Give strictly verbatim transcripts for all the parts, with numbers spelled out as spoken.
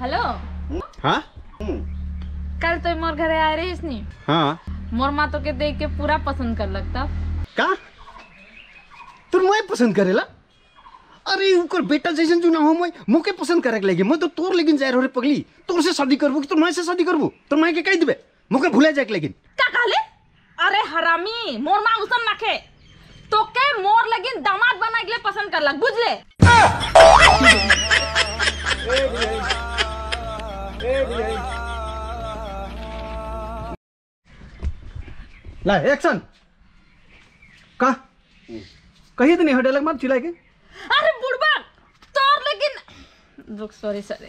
Hello हाँ कल तो मोर घरे आए रही नहीं। हाँ मोर माँ तो के देख के पूरा पसंद कर लगता का तुम मैं पसंद करेला। अरे उकर बेटा जैसन जो ना हो मैं मुके पसंद करे लगे मैं तो तोर लेकिन जाय रे पगली तोर से शादी करबो कि तोर मां से शादी करबो तोर मां के कह दिबे मुके भूले जाए लेकिन का कहले। अरे हरामी मोर माँ उसन नखे तो के मोर लेकिन दामाद बना के लिए पसंद कर लग बुझले। ला एक्शन का कही तो नहीं हो डायलॉग मत चिल्लाए के। अरे बुढ़बा तोर लेकिन रुक सॉरी सॉरी।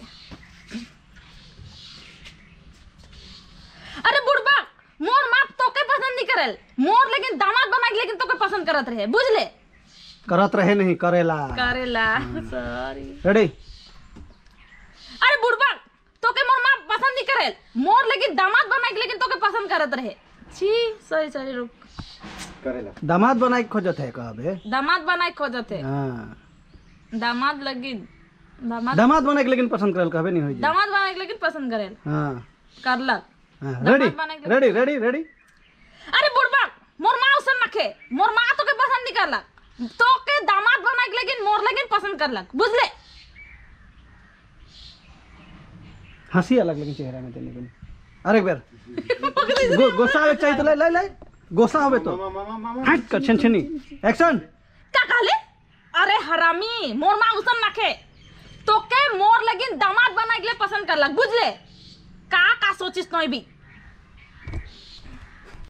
अरे बुढ़बा मोर माँ तो के पसंद नहीं करल मोर लेकिन दामाद बना के लेकिन तो के पसंद करत रहे बुझले। करत रहे नहीं करेला करेला सॉरी। रेडी। अरे बुढ़बा तो के मोर माँ पसंद नहीं करल मोर लेकिन दामाद बना के लेकिन तो के पसंद करत रहे। छी सॉरी सॉरी रुक। करेला दामाद बनाई खोजत है कहबे दामाद बनाए खोजत है। हाँ दामाद लगी दामाद दामाद बनाई के लेकिन पसंद करल कहबे नहीं होई जे। दामाद बनाए के लेकिन पसंद करेल हाँ करलक। हाँ दामाद रेडी बनाए के- रेडी रेडी रेडी। अरे बुढ़बा मोर माँ उसन नखे मोर माँ तो के पसंद नहीं करलक तो के दामाद बनाए के लेकिन मोर लेकिन पसंद करलक बुझले। हंसी अलग लेकिन चेहरा में तेरे लेकिन अरे एक बार गो, गोसा आवे चाहिए तो ले ले ले गोसा आवे तो हट कर छन छनी एक्शन। का कहले। अरे हरामी मोर माँ उसन नखे तो के मोर लेकिन दामाद बनाए के लिए पसंद करलक बुझले। का का सोचिस नई भी